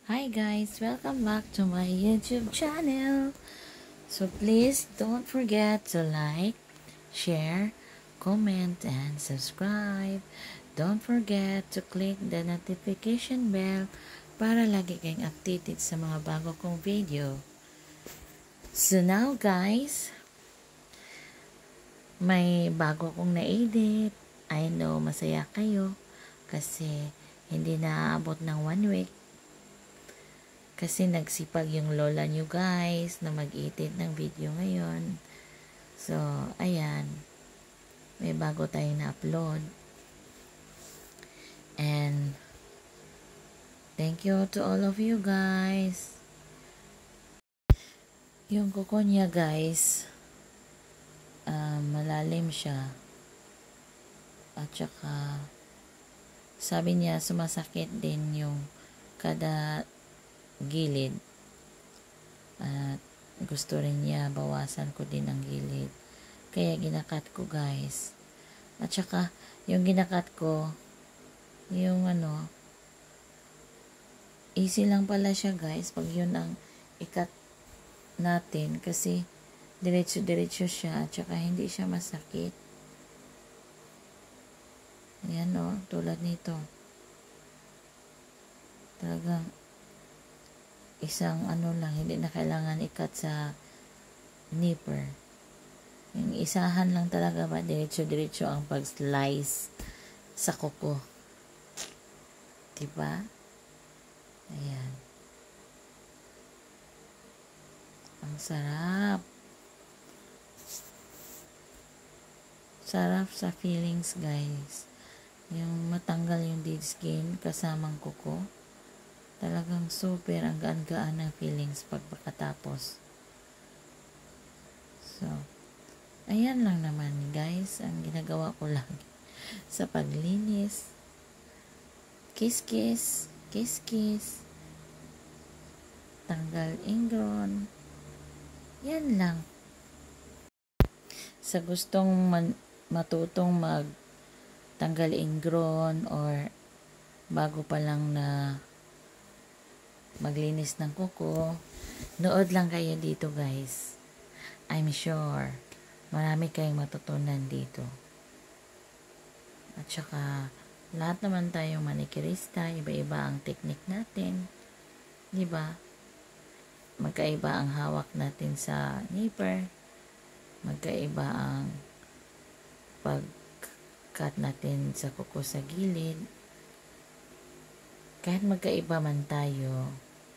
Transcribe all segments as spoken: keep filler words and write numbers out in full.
Hi guys, welcome back to my YouTube channel. So please don't forget to like, share, comment, and subscribe. Don't forget to click the notification bell para lagi kayong updated sa mga bago kong video. So now guys, may bago kong na-edit. I know masaya kayo kasi hindi naaabot ng one week. Kasi nagsipag yung lola nyo guys na mag-edit ng video ngayon. So, ayan. May bago tayong na-upload. And, thank you to all of you guys. Yung kuko niya guys, uh, malalim siya. At saka, sabi niya sumasakit din yung kada gilid. At gusto rin niya bawasan ko din ang gilid. Kaya ginakat ko guys. At saka yung ginakat ko, yung ano, easy lang pala siya guys pag yun ang ikat natin kasi diretso-diretso siya at saka hindi siya masakit. Ayan o, tulad nito. Talagang isang ano lang, hindi na kailangan ikat sa nipper. Yung isahan lang talaga ba, diretso-diretso ang pag-slice sa kuko. Diba? Ayan. Ang sarap. Sarap sa feelings guys. Yung matanggal yung dead skin kasamang kuko. Talagang super ang gaan-gaan ng feelings pag pagkatapos. So, ayan lang naman guys, ang ginagawa ko lagi sa paglinis. Kiss-kiss, kiss-kiss, tanggal ingrown. Yan lang. Sa gustong man, matutong mag tanggal ingrown or bago pa lang na maglinis ng kuko, nood lang kayo dito guys. I'm sure marami kayong matutunan dito. At saka lahat naman tayong manikirista, iba-iba ang technique natin, di ba? Magkaiba ang hawak natin sa nipper, magkaiba ang pag-cut natin sa kuko sa gilid. Kahit magkaiba man tayo,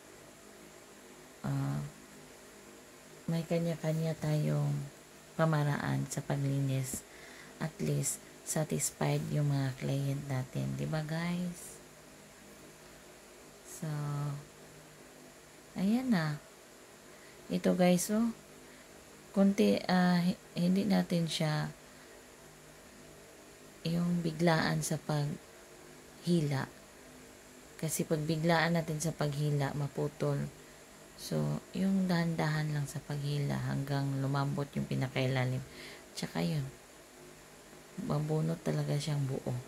Uh, may kanya-kanya tayong pamaraan sa paglinis. At least satisfied yung mga client natin, di ba guys? So, ayan na. Ito guys, oh, kunti, uh, hindi natin siya yung biglaan sa paghila. Kasi pag biglaan natin sa paghila, maputol. So, yung dahan-dahan lang sa paghila hanggang lumambot yung pinakailalim. Tsaka yun, mabunot talaga siyang buo.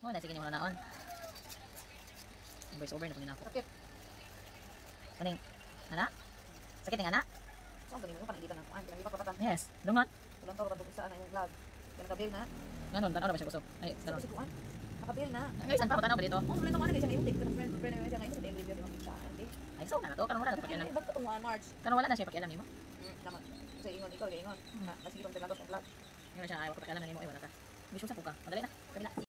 Oh, na sige ni mo naon. Voice over na po nila ako. Sakit. Kaning, ana? Sakit ng ana? Saan galing mo pa nandito na kuan, pinag-iba pa patan. Yes, dungot. Kulang to ratong isa na yung vlog. Kaya nakabil na. Ganon, tanaw na ba siya kusog? Ay, ganon. Kasi kuan. Nakabil na. Ay, saan pa mo tanaw ba dito? Oh, wala to man kasi yung take friend friend na siya ngayon sa review ng pizza. Hindi. Ay, so na to. Kanang wala na pakialam. Ay, bakit tungan March? Kanang wala na siya pakialam nimo. Hmm, naman. Sa ingon ikaw, ingon. Kasi itong tilatos ng vlog. Ngayon siya ayaw ko pakialam na nimo ay wala ka. Bisyo sa puka. Madali na. Kabila.